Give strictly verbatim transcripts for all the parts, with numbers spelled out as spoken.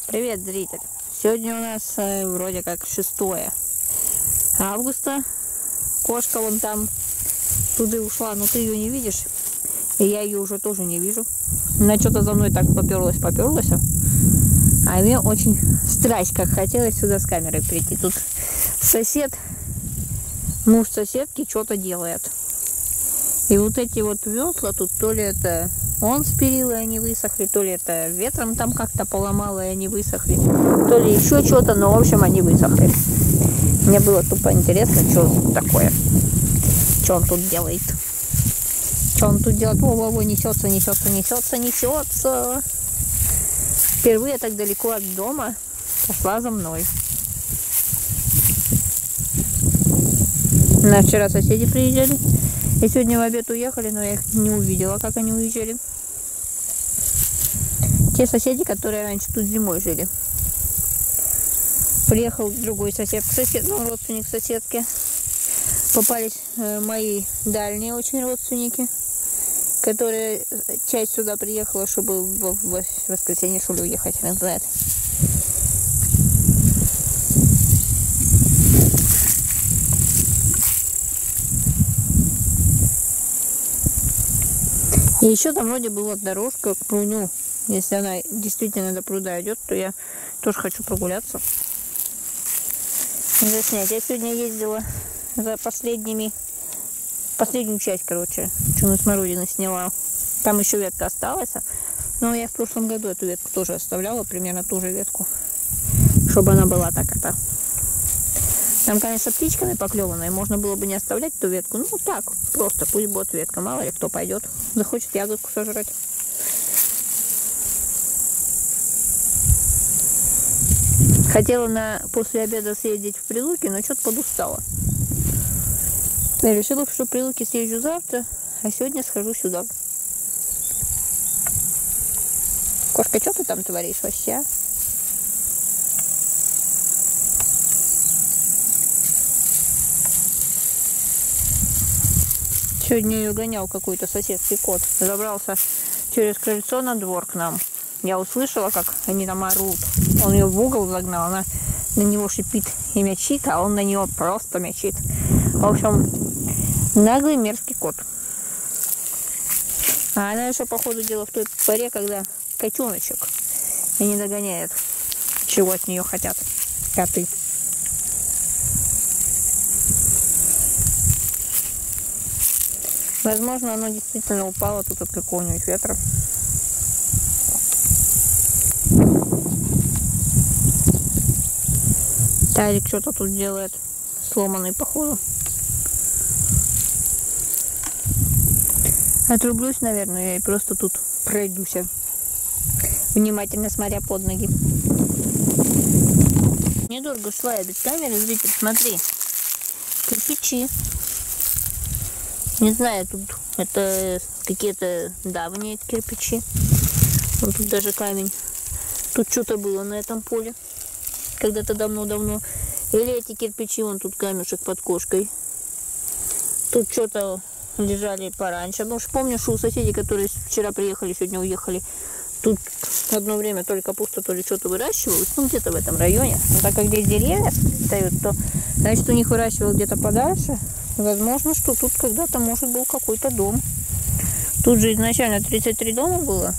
Привет, зритель! Сегодня у нас э, вроде как шестое августа. Кошка вон там туда ушла, но ты ее не видишь. И я ее уже тоже не вижу. Она что-то за мной так поперлась, поперлась. А мне очень страсть, как хотелось сюда с камерой прийти. Тут сосед, муж соседки что-то делает. И вот эти вот ветла тут, то ли это он спилил, и они высохли, то ли это ветром там как-то поломало, и они высохли, то ли еще что-то, но в общем они высохли. Мне было тупо интересно, что тут такое, что он тут делает. Что он тут делает? Во-во-во, несется, несется, несется, несется. Впервые так далеко от дома пошла за мной. На вчера соседи приезжали. И сегодня в обед уехали, но я их не увидела, как они уезжали. Те соседи, которые раньше тут зимой жили. Приехал другой сосед, сосед, ну, родственник соседки. Попались э, мои дальние очень родственники, которые часть сюда приехала, чтобы в, в воскресенье, что ли, уехать, хрен знает. И еще там вроде была дорожка к пруду. Если она действительно до пруда идет, то я тоже хочу прогуляться. Заснять. Я сегодня ездила за последними, последнюю часть, короче, чуну смородины сняла. Там еще ветка осталась. Но я в прошлом году эту ветку тоже оставляла, примерно ту же ветку, чтобы она была так это. Там, конечно, птичками поклеванная, можно было бы не оставлять эту ветку. Ну так, просто пусть будет ветка, мало ли кто пойдет, захочет ягодку сожрать. Хотела на после обеда съездить в Прилуки, но что-то подустала. Я решила, что в Прилуки съезжу завтра, а сегодня схожу сюда. Кошка, что ты там творишь вообще? Сегодня ее гонял какой-то соседский кот. Забрался через крыльцо на двор к нам. Я услышала, как они там орут. Он ее в угол загнал, она на него шипит и мячит, а он на нее просто мячит. В общем, наглый мерзкий кот. А она еще, походу, дела в той паре, когда котеночек и не догоняет, чего от нее хотят коты. Возможно, оно действительно упало тут от какого-нибудь ветра. Тарик что-то тут делает, сломанный, походу. Отрублюсь, наверное, и просто тут пройдусь, внимательно смотря под ноги. Недолго шла я без камеры, зритель, смотри. Кирпичи. Не знаю, тут это какие-то давние кирпичи. Вот тут даже камень. Тут что-то было на этом поле. Когда-то давно-давно. Или эти кирпичи, вон тут камешек под кошкой. Тут что-то лежали пораньше. Потому что помню, что у соседей, которые вчера приехали, сегодня уехали, тут одно время то ли капуста, то ли что-то выращивалось. Ну, где-то в этом районе. Но так как здесь деревья стоят, то значит, у них выращивал где-то подальше. Возможно, что тут когда-то, может, был какой-то дом. Тут же изначально тридцать три дома было.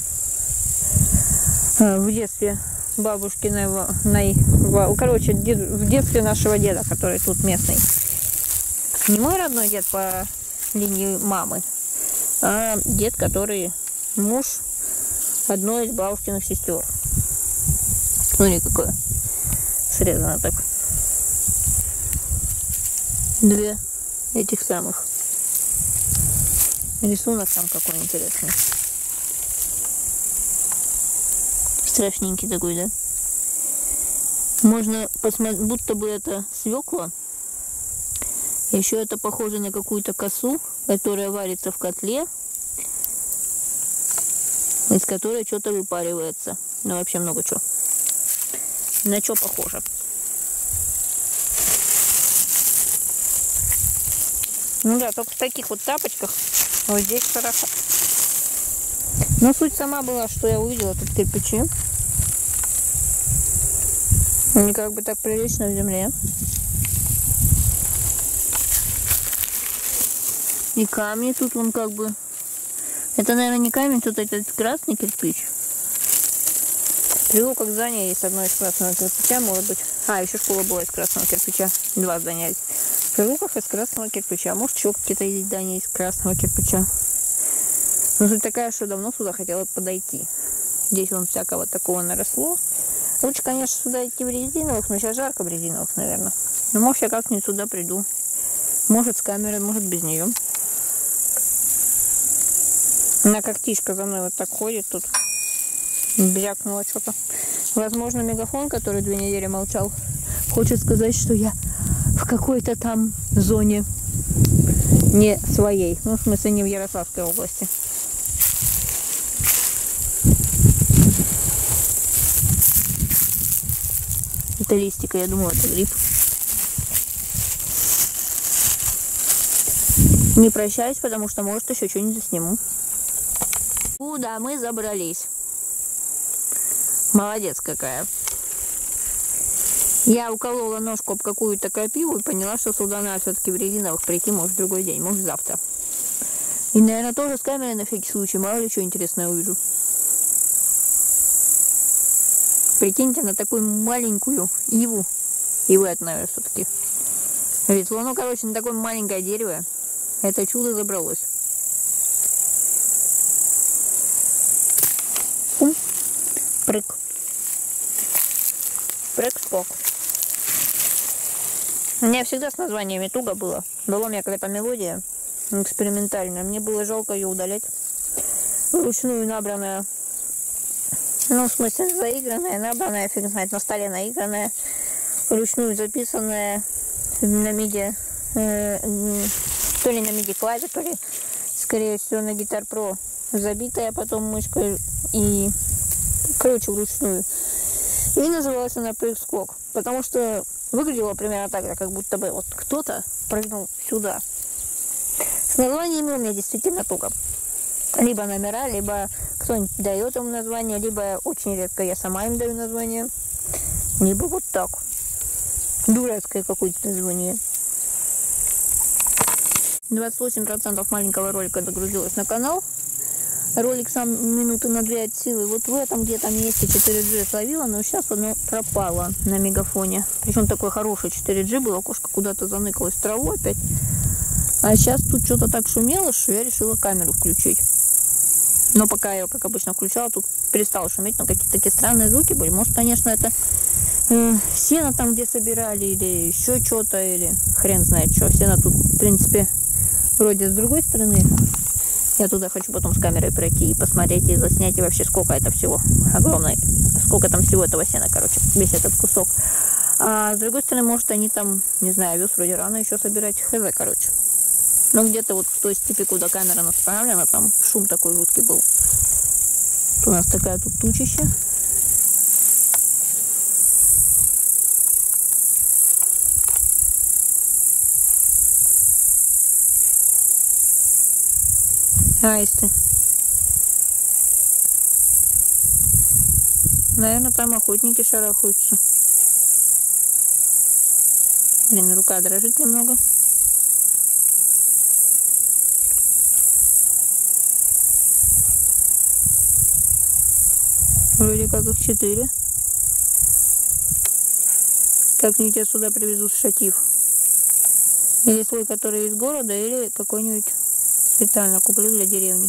В детстве бабушкиного, короче, в детстве нашего деда, который тут местный. Не мой родной дед по линии мамы, а дед, который муж одной из бабушкиных сестер. Смотри, какое срезано так. Две этих самых. Рисунок там какой интересный. Страшненький такой, да? Можно посмотреть, будто бы это свекла. Еще это похоже на какую-то косу, которая варится в котле, из которой что-то выпаривается. Ну, вообще много чего. На что похоже? Ну да, только в таких вот тапочках вот здесь хорошо. Но суть сама была, что я увидела тут кирпичи. Они как бы так прилично в земле. И камни тут вон как бы. Это, наверное, не камень, тут этот красный кирпич. Привел как здание есть одно из красного кирпича, может быть. А, еще школа была из красного кирпича. Два здания есть. Прилуках из красного кирпича. Может, еще какие-то здания из красного кирпича. Но суть такая, что давно сюда хотела подойти. Здесь вон всякого такого наросло. Лучше, конечно, сюда идти в резиновых, но сейчас жарко в резиновых, наверное. Но может, я как-нибудь сюда приду. Может, с камерой, может, без нее. Она как птичка за мной вот так ходит тут. Брякнула что-то. Возможно, мегафон, который две недели молчал, хочет сказать, что я в какой-то там зоне не своей. Ну, в смысле, не в Ярославской области. Это листика, я думала, это гриб. Не прощаюсь, потому что, может, еще что-нибудь сниму. Куда мы забрались? Молодец какая. Я уколола ножку об какую-то крапиву и поняла, что сюда надо все-таки в резиновых прийти, может, в другой день, может, завтра. И, наверное, тоже с камерой на всякий случай, мало ли что интересное увижу. Прикиньте на такую маленькую иву. Ивы это, наверное, все-таки. Ветло, ну, короче, на такое маленькое дерево. Это чудо забралось. Пум. Прыг. Прыг-спок. У меня всегда с названиями туго было. Была у меня какая-то мелодия экспериментальная. Мне было жалко ее удалять. Вручную набранная. Ну, в смысле, заигранная, набранная, фиг знает, на столе наигранная. Вручную записанная на миди. Э, то ли на миди клаве, то ли, скорее всего, на Guitar Pro забитая потом мышкой и, короче, вручную. И называлась она прыг-скок, потому что выглядела примерно так, как будто бы вот кто-то прыгнул сюда. С названиями у меня действительно туго. Либо номера, либо кто-нибудь дает им название, либо очень редко я сама им даю название, либо вот так. Дурацкое какое-то название. двадцать восемь процентов маленького ролика догрузилось на канал. Ролик сам минуты на две от силы. Вот в этом где-то месте четыре джи словила, но сейчас оно пропало на мегафоне. Причем такой хороший четыре джи было. Кошка куда-то заныкалась в траву опять. А сейчас тут что-то так шумело, что я решила камеру включить. Но пока я ее, как обычно, включала, тут перестала шуметь, но какие-то такие странные звуки были. Может, конечно, это э, сено там, где собирали, или еще что-то, или хрен знает что. Сено тут, в принципе, вроде с другой стороны. Я туда хочу потом с камерой пройти и посмотреть, и заснять, и вообще сколько это всего. Огромное. Сколько там всего этого сена, короче, весь этот кусок. А с другой стороны, может, они там, не знаю, овес вроде рано еще собирать. Хз, короче. Но где-то вот в той степи, куда камера направлена, там шум такой жуткий был. Тут у нас такая тут тучища. Аисты. Наверное, там охотники шарахаются. Блин, рука дрожит немного. Вроде как их четыре. Как-нибудь я сюда привезу шатив. Или свой, который из города, или какой-нибудь специально куплю для деревни.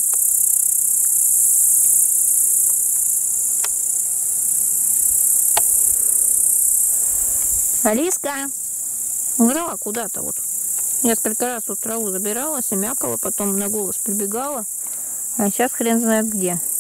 Алиска! Играла куда-то вот. Несколько раз вот траву забиралась и мякала, потом на голос прибегала. А сейчас хрен знает где.